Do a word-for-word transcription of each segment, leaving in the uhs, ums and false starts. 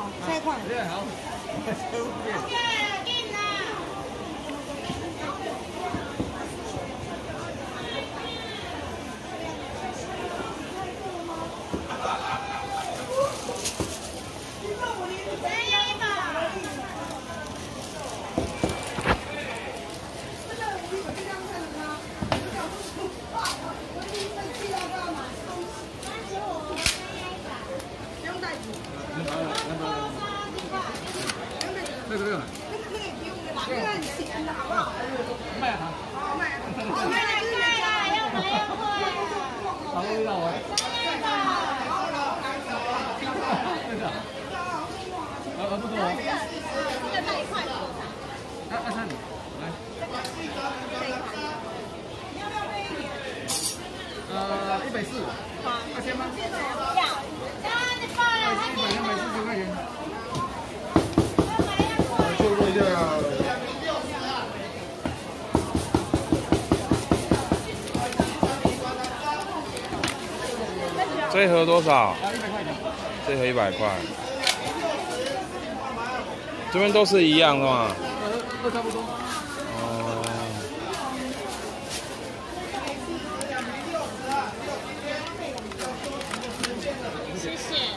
好，菜块。 对，好。这个这个，那个很咸的，好不好？卖哈。好卖。好卖了，卖了，要买要货。好味道啊！真的。真的。呃呃，不多。这个带一块的。二二三，来。呃，一百四。二千吗？要。要你报了，一百两百四十块钱。 做过一下。 这一盒多少？ 啊，一百块钱。 这一盒一百块。这边都是一样的吗？ 呃，都差不多。 哦。 谢谢。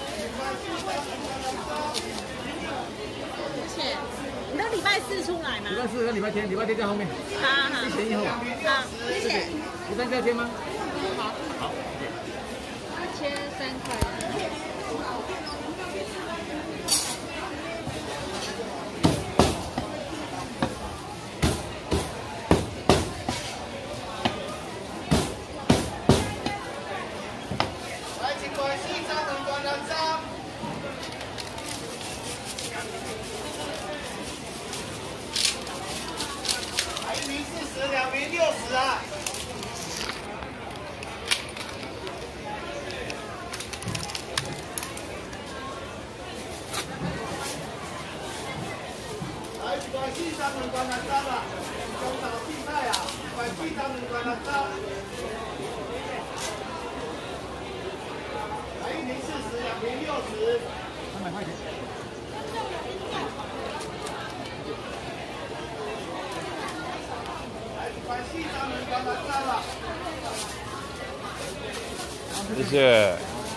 你都礼拜四出来吗？ 礼拜四跟礼拜天，礼拜天在后面。 好好。 一前一后。 好，谢谢。 第三家天吗？ 好。 好。 一千三块。 来，请关西三门关南三。 一名四十，两名六十啊！来，关西三门关南三了，中岛竞赛啊，关西三门关南三。来，一名四十，两名六十， 三百块钱。 谢谢。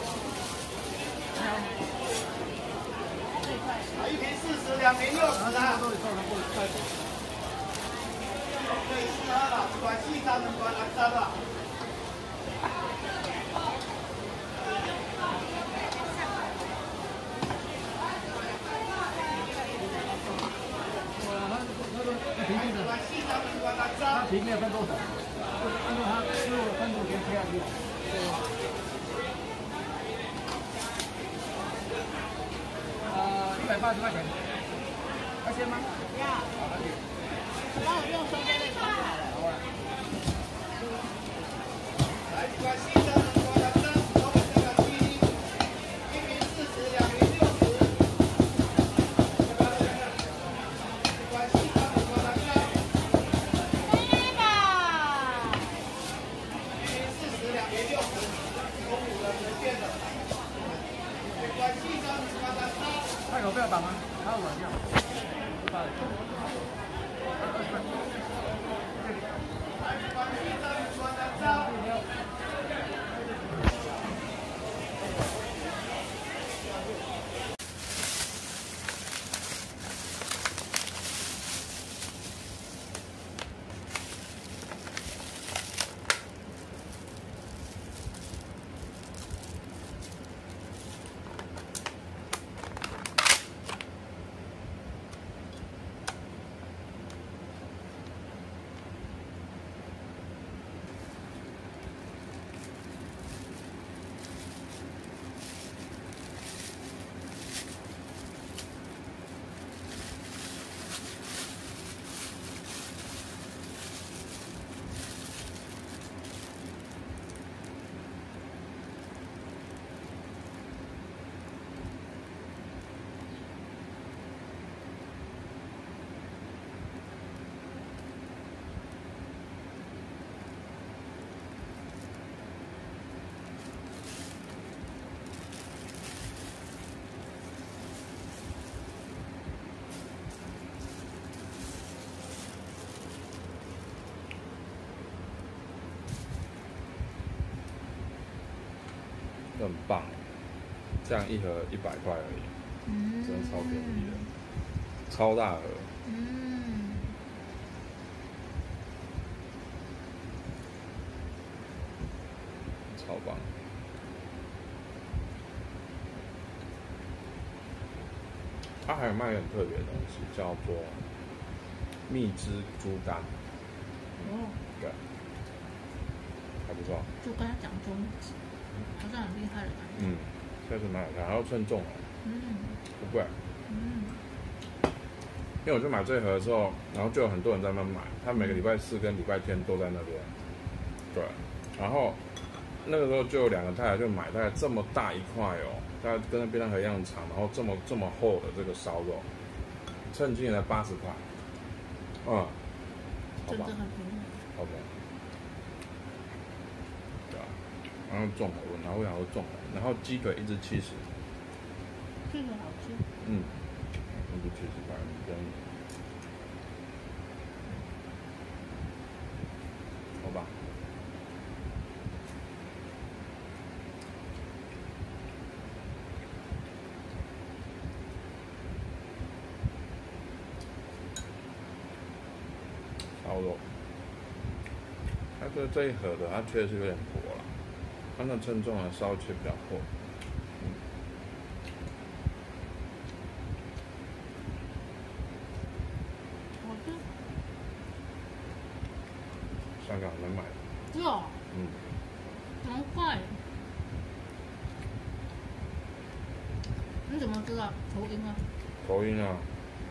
一瓶四十，两瓶六十啊。可以试喝了，短细三门关南三了。短细三门关南三。 它平面分多少？按照它师傅的分数先贴下去。呃，一百八十块钱。要先吗？ 要。帮我用收件类装好了。 好啊。 来，短细三门关南三，我们这个第一，一瓶四十，两瓶六十。短细三门关南三。 那有不要打吗？还有软掉。 棒，这样一盒一百块而已， 嗯， 真的超便宜的，超大盒， 嗯， 超棒。它还有卖一个很特别的东西，叫做蜜汁猪肝， 哦， 对，还不错。 就跟他讲中文，好像很厉害的感觉。 嗯，下次买买，还要称重哦。 嗯不贵。 嗯， 因为我就买这盒之后，然后就有很多人在那边买，他每个礼拜四跟礼拜天都在那边。对，然后那个时候就有两个太太就买大概这么大一块哦，大概跟那便当盒一样长，然后这么这么厚的这个烧肉，称斤才八十块。嗯，好吧真的，很便宜。 好吧。对啊，然后重口味，然后我想说重口，然后鸡腿一只七十。 这个好吃。 嗯，一只七十块，很便宜。好吧。烧肉，它这这一盒的，它确实有点薄了，它那称重的烧切比较厚。嗯， 好吃。 香港能买。 是哦， 嗯， 难怪。你怎么知道口音啊？ 口音啊，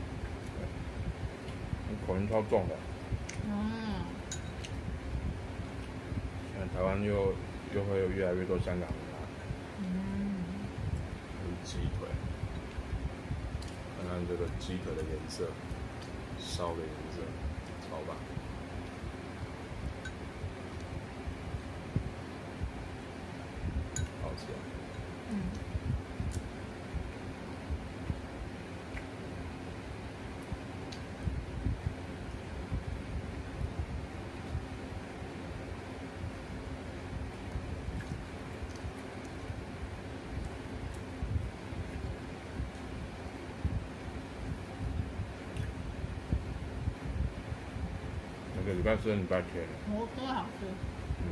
口音超重的。 嗯， 现在台湾又又会有越来越多香港人来。 嗯， 鸡腿，看看这个鸡腿的颜色，烧的颜色，超棒。好吃啊！ 嗯， 那个礼拜四跟礼拜天， 我都好吃。 嗯，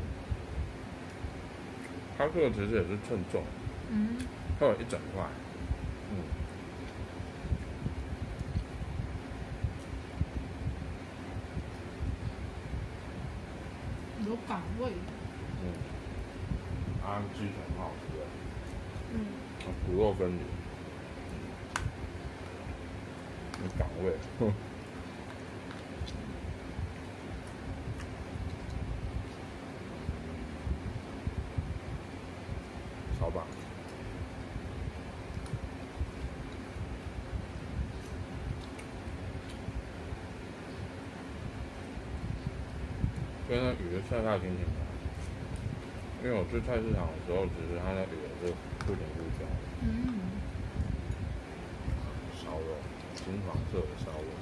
它这个其实也是称重， 嗯， 它有一整块，嗯， 有港味。 嗯，啊，鸡腿很好吃的， 嗯， 骨肉分离，有港味，哼。超棒！因为那鱼的菜太挺挺的，因为我去菜市场的时候，其实它那鱼也是不甜不香。 嗯， 烧肉，金黄色的烧肉。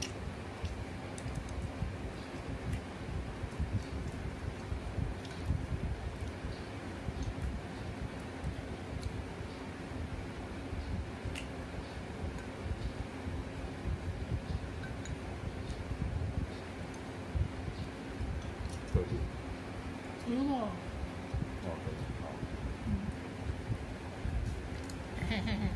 特地， 如果， 哦，好， 嘿嘿嘿，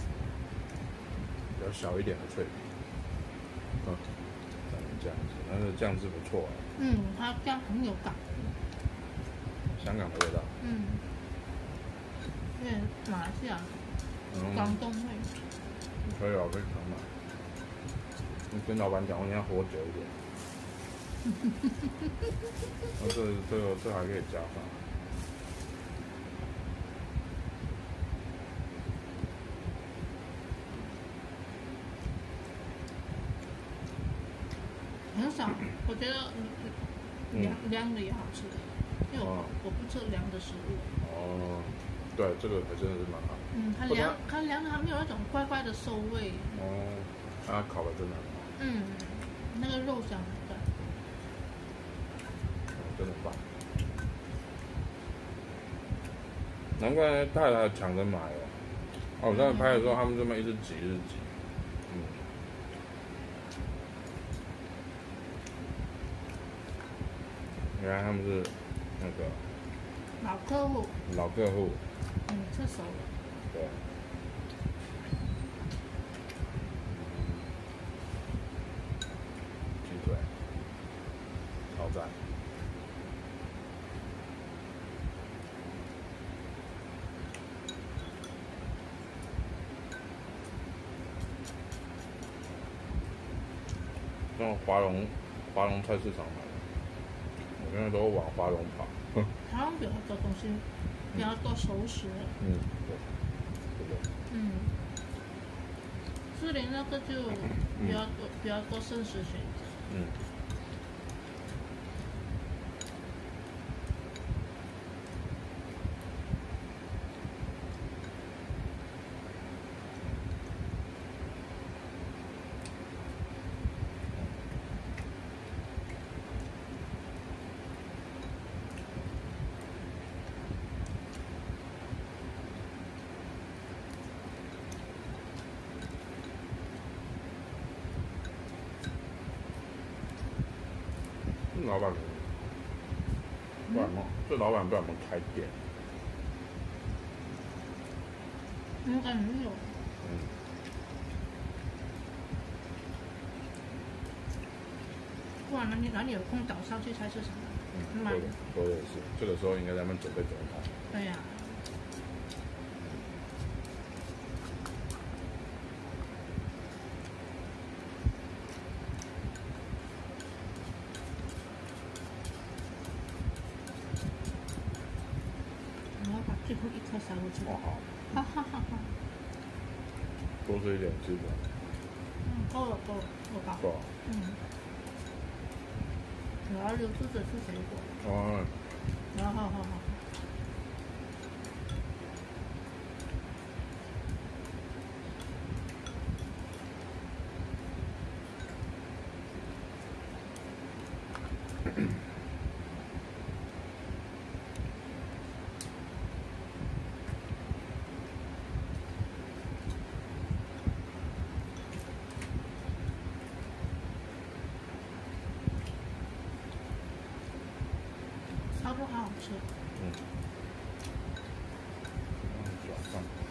比较小一点的脆皮，嗯，长成这样子，但是酱汁不错啊， 嗯，它这样很有港。 香港的味道， 嗯，因为马来西亚嗯， 广东味。 可以啊，可以常买。你跟老板讲，我应该活久一点。那这这个这还可以加饭。 很少，我觉得嗯凉凉的也好吃的，因为我、 哦我不吃凉的食物。 哦，对，这个还真的是蛮好。 嗯，它不然凉，它凉的还没有那种怪怪的馊味。 哦，它烤的真的很好， 嗯，那个肉香很在。 哦真的棒。 难怪太太抢着买哦。啊，我在拍的时候，他们这么一直挤，一直挤。嗯。原来他们是那个老客户。 老客户。 嗯，吃熟了。 对。鸡腿，超赞。那种华龙华龙菜市场买的，我现在都往华龙跑。 台湾比较多东西，比较多熟食。 嗯，对，对对。 嗯，士林那个就比较多，比较多生食选择。 嗯。老板，不然吗？这老板不然我们开店。 应该没有。 嗯。 不然哪里哪里有空早上去菜市场？ 嗯，对的，说的也是，这个时候应该他们准备中餐。 对呀。最后一颗塞过去。 哦好。 哈哈哈哈。 多吃一点鸡腿。 嗯，够了够了，够吧。 够。 嗯。我要留住的是水果。 哦。 好好好好。差不多好好吃。 嗯。嗯，早饭。